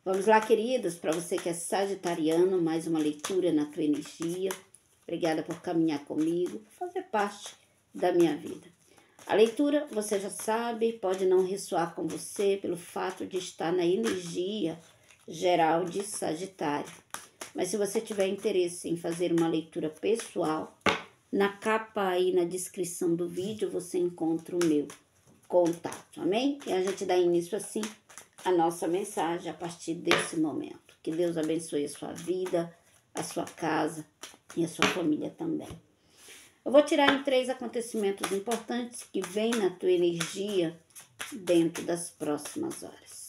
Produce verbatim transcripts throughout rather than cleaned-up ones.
Vamos lá, queridos, para você que é sagitariano, mais uma leitura na tua energia. Obrigada por caminhar comigo, por fazer parte da minha vida. A leitura, você já sabe, pode não ressoar com você pelo fato de estar na energia geral de Sagitário. Mas se você tiver interesse em fazer uma leitura pessoal, na capa aí na descrição do vídeo você encontra o meu contato, amém? E a gente dá início assim a nossa mensagem a partir desse momento. Que Deus abençoe a sua vida, a sua casa e a sua família também. Eu vou tirar em três acontecimentos importantes que vêm na tua energia dentro das próximas horas.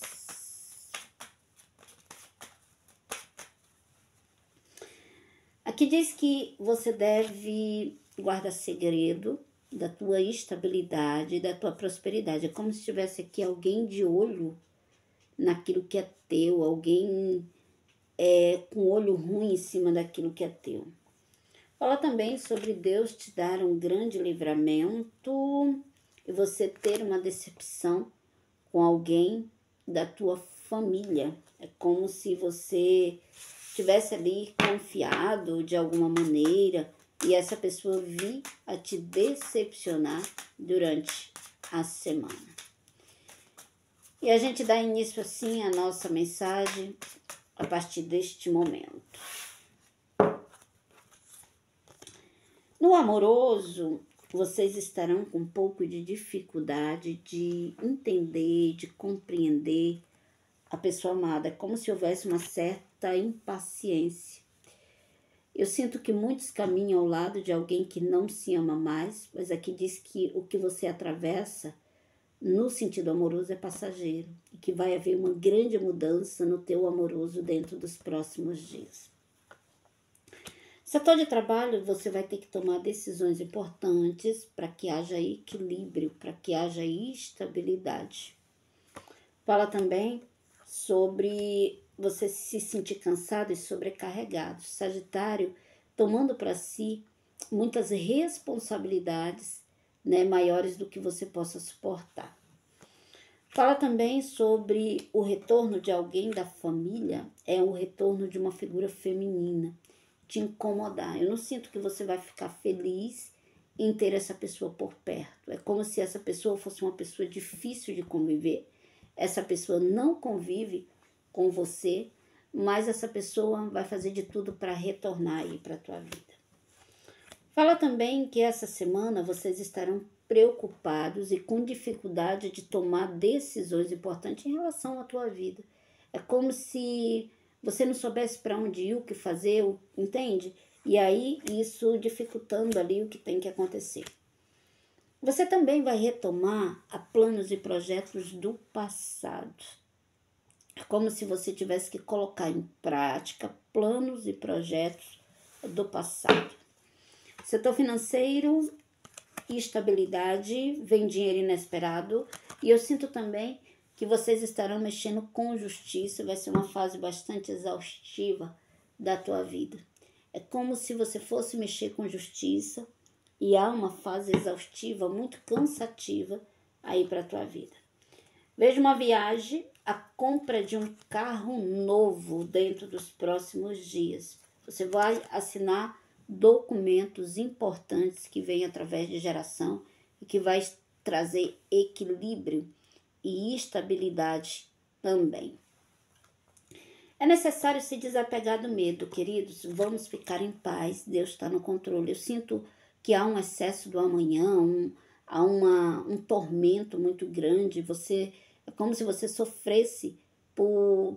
Aqui diz que você deve guardar segredo da tua estabilidade, da tua prosperidade. É como se tivesse aqui alguém de olho naquilo que é teu, alguém é, com olho ruim em cima daquilo que é teu. Fala também sobre Deus te dar um grande livramento e você ter uma decepção com alguém da tua família. É como se você tivesse ali confiado de alguma maneira e essa pessoa vir a te decepcionar durante a semana. E a gente dá início assim à nossa mensagem a partir deste momento. No amoroso, vocês estarão com um pouco de dificuldade de entender, de compreender a pessoa amada. É como se houvesse uma certa impaciência. Eu sinto que muitos caminham ao lado de alguém que não se ama mais, mas aqui diz que o que você atravessa no sentido amoroso é passageiro e que vai haver uma grande mudança no teu amoroso dentro dos próximos dias. Setor de trabalho, você vai ter que tomar decisões importantes para que haja equilíbrio, para que haja estabilidade. Fala também sobre você se sentir cansado e sobrecarregado. Sagitário tomando para si muitas responsabilidades, né, maiores do que você possa suportar. Fala também sobre o retorno de alguém da família, é o retorno de uma figura feminina, te incomodar. Eu não sinto que você vai ficar feliz em ter essa pessoa por perto. É como se essa pessoa fosse uma pessoa difícil de conviver. Essa pessoa não convive com você, mas essa pessoa vai fazer de tudo para retornar aí para a tua vida. Fala também que essa semana vocês estarão preocupados e com dificuldade de tomar decisões importantes em relação à tua vida. É como se você não soubesse para onde ir, o que fazer, entende? E aí isso dificultando ali o que tem que acontecer. Você também vai retomar a planos e projetos do passado. É como se você tivesse que colocar em prática planos e projetos do passado. Setor financeiro, estabilidade, vem dinheiro inesperado. E eu sinto também que vocês estarão mexendo com justiça. Vai ser uma fase bastante exaustiva da tua vida. É como se você fosse mexer com justiça e há uma fase exaustiva, muito cansativa aí para a tua vida. Vejo uma viagem, a compra de um carro novo dentro dos próximos dias. Você vai assinar documentos importantes que vêm através de geração e que vai trazer equilíbrio e estabilidade também. É necessário se desapegar do medo, queridos. Vamos ficar em paz, Deus está no controle. Eu sinto que há um excesso do amanhã, um, há uma, um tormento muito grande. Você, é como se você sofresse por,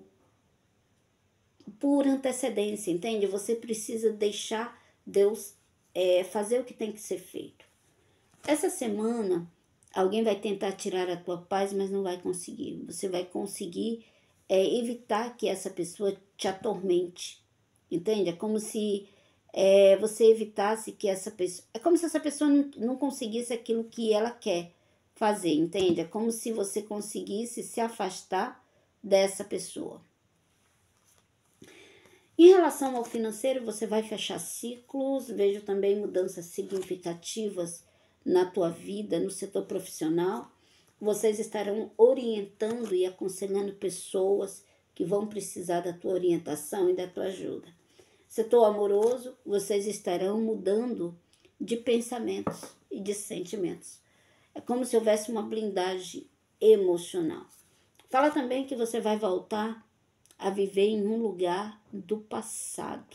por antecedência, entende? Você precisa deixar Deus é, fazer o que tem que ser feito. Essa semana, alguém vai tentar tirar a tua paz, mas não vai conseguir. Você vai conseguir é, evitar que essa pessoa te atormente, entende? É como se é, você evitasse que essa pessoa... É como se essa pessoa não, não conseguisse aquilo que ela quer fazer, entende? É como se você conseguisse se afastar dessa pessoa. Em relação ao financeiro, você vai fechar ciclos. Vejo também mudanças significativas na tua vida, no setor profissional. Vocês estarão orientando e aconselhando pessoas que vão precisar da tua orientação e da tua ajuda. Setor amoroso, vocês estarão mudando de pensamentos e de sentimentos. É como se houvesse uma blindagem emocional. Fala também que você vai voltar a viver em um lugar do passado.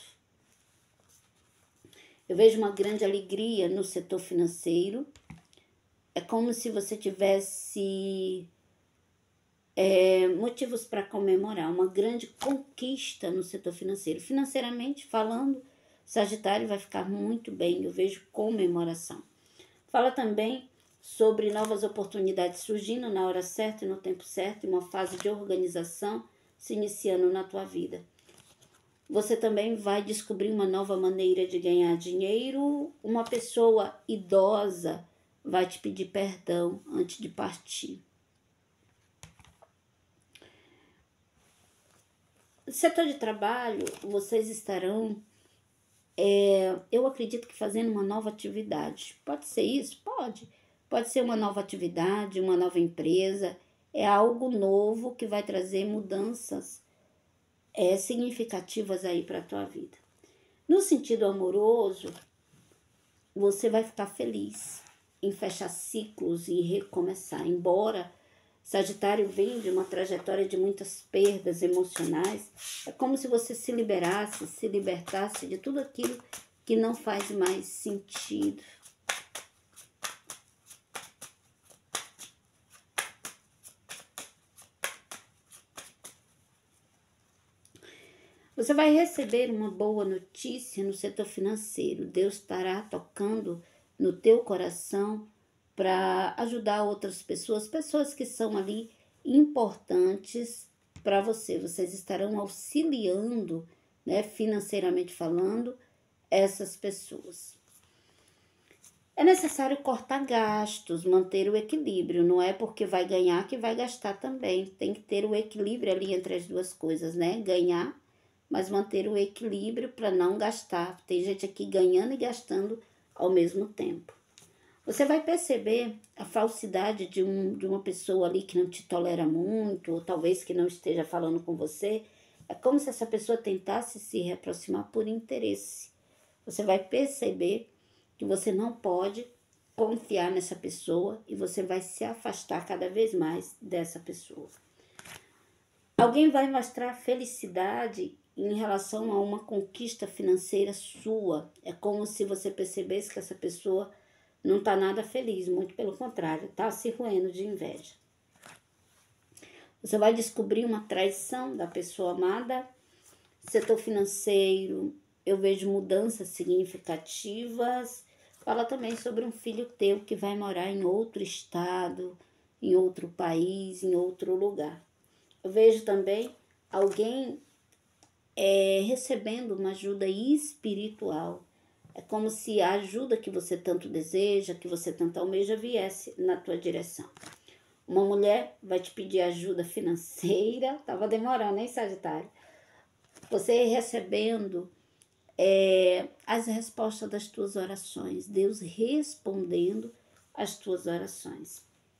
Eu vejo uma grande alegria no setor financeiro. É como se você tivesse é, motivos para comemorar, uma grande conquista no setor financeiro. Financeiramente falando, Sagitário vai ficar muito bem, eu vejo comemoração. Fala também sobre novas oportunidades surgindo na hora certa e no tempo certo, e uma fase de organização se iniciando na tua vida. Você também vai descobrir uma nova maneira de ganhar dinheiro. Uma pessoa idosa vai te pedir perdão antes de partir. No setor de trabalho, vocês estarão, é, eu acredito que fazendo uma nova atividade. Pode ser isso? Pode. Pode ser uma nova atividade, uma nova empresa. É algo novo que vai trazer mudanças é, significativas aí para a tua vida. No sentido amoroso, você vai ficar feliz em fechar ciclos e recomeçar. Embora Sagitário venha de uma trajetória de muitas perdas emocionais, é como se você se liberasse, se libertasse de tudo aquilo que não faz mais sentido. Você vai receber uma boa notícia no setor financeiro. Deus estará tocando no teu coração para ajudar outras pessoas, pessoas que são ali importantes para você. Vocês estarão auxiliando, né, financeiramente falando, essas pessoas. É necessário cortar gastos, manter o equilíbrio. Não é porque vai ganhar que vai gastar também. Tem que ter o equilíbrio ali entre as duas coisas, né? Ganhar, mas manter o equilíbrio para não gastar. Tem gente aqui ganhando e gastando ao mesmo tempo. Você vai perceber a falsidade de, um, de uma pessoa ali que não te tolera muito, ou talvez que não esteja falando com você. É como se essa pessoa tentasse se reaproximar por interesse. Você vai perceber que você não pode confiar nessa pessoa e você vai se afastar cada vez mais dessa pessoa. Alguém vai mostrar felicidade em relação a uma conquista financeira sua. É como se você percebesse que essa pessoa não está nada feliz, muito pelo contrário, está se roendo de inveja. Você vai descobrir uma traição da pessoa amada. Setor financeiro, eu vejo mudanças significativas. Fala também sobre um filho teu que vai morar em outro estado, em outro país, em outro lugar. Eu vejo também alguém é, recebendo uma ajuda espiritual. É como se a ajuda que você tanto deseja, que você tanto almeja, viesse na tua direção. Uma mulher vai te pedir ajuda financeira. Tava demorando, hein, Sagitário? Você recebendo é, as respostas das tuas orações. Deus respondendo as tuas orações.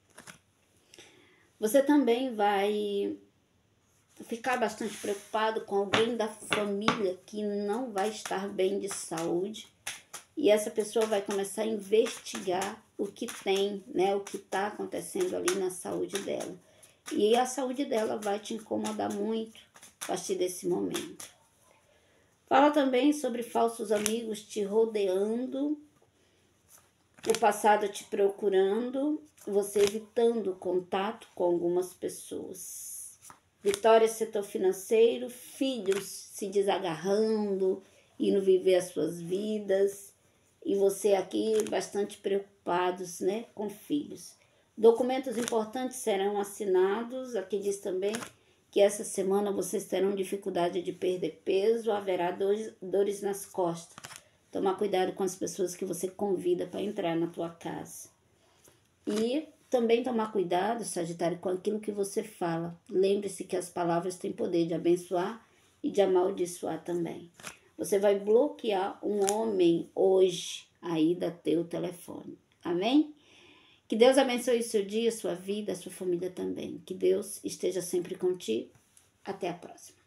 Você também vai ficar bastante preocupado com alguém da família que não vai estar bem de saúde. E essa pessoa vai começar a investigar o que tem, né, o que está acontecendo ali na saúde dela. E a saúde dela vai te incomodar muito a partir desse momento. Fala também sobre falsos amigos te rodeando, o passado te procurando, você evitando contato com algumas pessoas. Vitória, setor financeiro, filhos se desagarrando, indo viver as suas vidas. E você aqui bastante preocupados, né, com filhos. Documentos importantes serão assinados. Aqui diz também que essa semana vocês terão dificuldade de perder peso, haverá dores, dores nas costas. Tomar cuidado com as pessoas que você convida para entrar na tua casa. E também tomar cuidado, Sagitário, com aquilo que você fala. Lembre-se que as palavras têm poder de abençoar e de amaldiçoar também. Você vai bloquear um homem hoje aí da teu telefone. Amém? Que Deus abençoe o seu dia, sua vida, a sua família também. Que Deus esteja sempre contigo. Até a próxima.